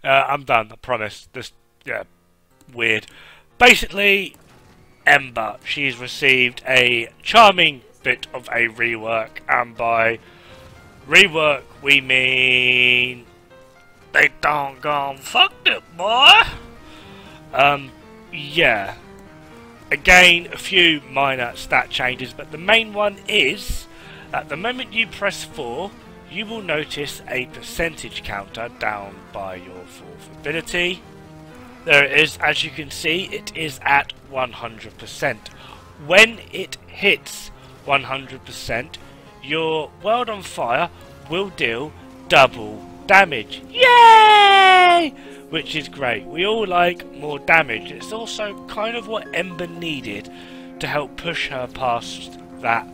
I'm done, I promise. Just, yeah, weird. Basically, Ember, she's received a charming bit of a rework, and by rework we mean they don't gone fucked it, boy. Yeah. Again, a few minor stat changes, but the main one is that the moment you press 4, you will notice a percentage counter down by your 4th ability. There it is, as you can see, it is at 100%. When it hits 100%, your World on Fire will deal double damage. Yay! Which is great. We all like more damage. It's also kind of what Ember needed to help push her past that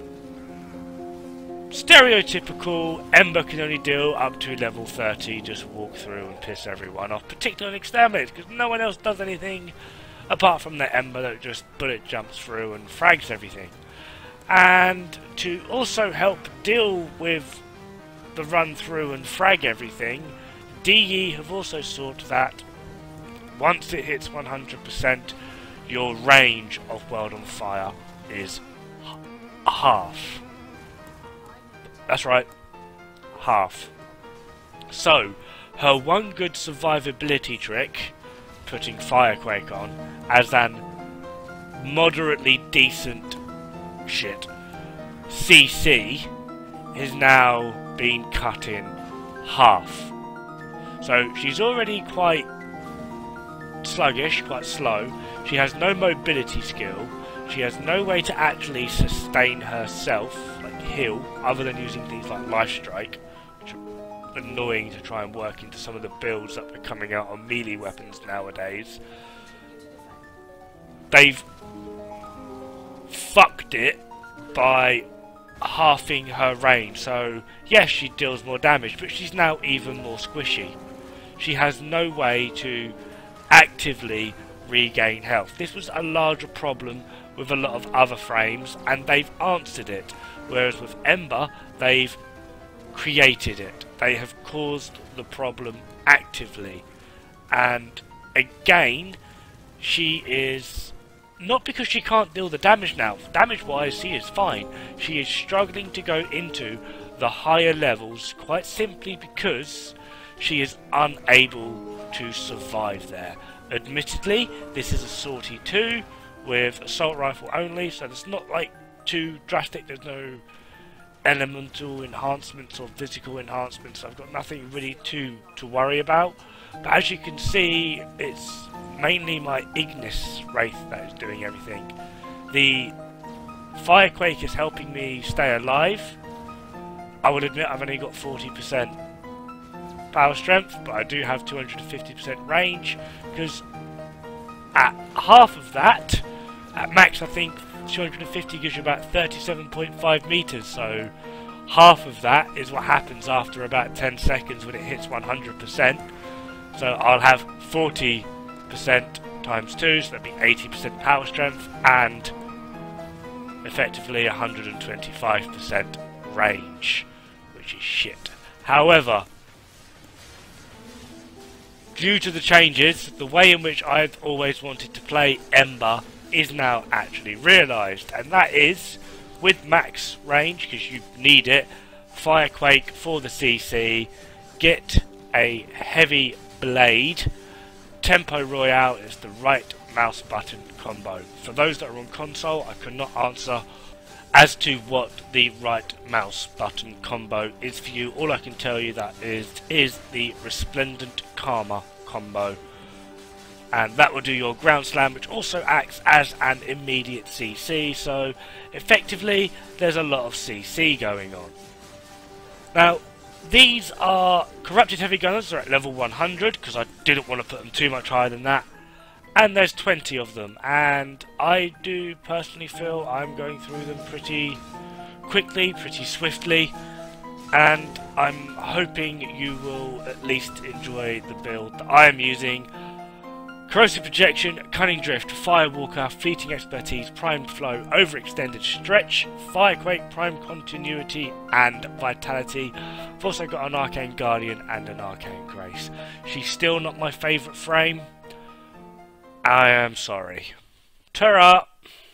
stereotypical Ember can only deal up to level 30, just walk through and piss everyone off, particularly Exterminate, because no one else does anything apart from the Ember that just bullet jumps through and frags everything. And to also help deal with the run through and frag everything, DE have also sought that once it hits 100%, your range of World on Fire is half. That's right, half. So, her one good survivability trick, putting Firequake on, as an moderately decent CC, is now been cut in half. So she's already quite sluggish, quite slow. She has no mobility skill. She has no way to actually sustain herself, like heal, other than using things like Life Strike, which are annoying to try and work into some of the builds that are coming out on melee weapons nowadays. They've fucked it by halving her range. So yes, she deals more damage, but she's now even more squishy. She has no way to actively regain health. This was a larger problem with a lot of other frames, and they've answered it. Whereas with Ember, they've created it. They have caused the problem actively. And again, she is... not because she can't deal the damage now. Damage-wise, she is fine. She is struggling to go into the higher levels quite simply because she is unable to survive there. Admittedly, this is a Sortie 2 with assault rifle only, so it's not like too drastic. There's no elemental enhancements or physical enhancements. I've got nothing really to worry about. But as you can see, it's mainly my Ignis Wraith that is doing everything. The Firequake is helping me stay alive. I will admit I've only got 40% power strength, but I do have 250% range, because at half of that, at max I think 250 gives you about 37.5 meters, so half of that is what happens after about 10 seconds when it hits 100%. So I'll have 40% times 2, so that'd be 80% power strength and effectively 125% range, which is shit. However, due to the changes, the way in which I've always wanted to play Ember is now actually realised, and that is with max range, because you need it. Firequake for the CC, get a heavy blade. Tempo Royale is the right mouse button combo. For those that are on console, I could not answer as to what the right mouse button combo is for you. All I can tell you that is the Resplendent Karma combo, and that will do your ground slam, which also acts as an immediate CC, so effectively there's a lot of CC going on. Now these are Corrupted Heavy Gunners. They're at level 100 because I didn't want to put them too much higher than that, and there's 20 of them, and I do personally feel I'm going through them pretty quickly, pretty swiftly, and I'm hoping you will at least enjoy the build that I am using. Corrosive Projection, Cunning Drift, Firewalker, Fleeting Expertise, Prime Flow, Overextended Stretch, Firequake, Prime Continuity, and Vitality. I've also got an Arcane Guardian and an Arcane Grace. She's still not my favourite frame. I am sorry. Ta-ra!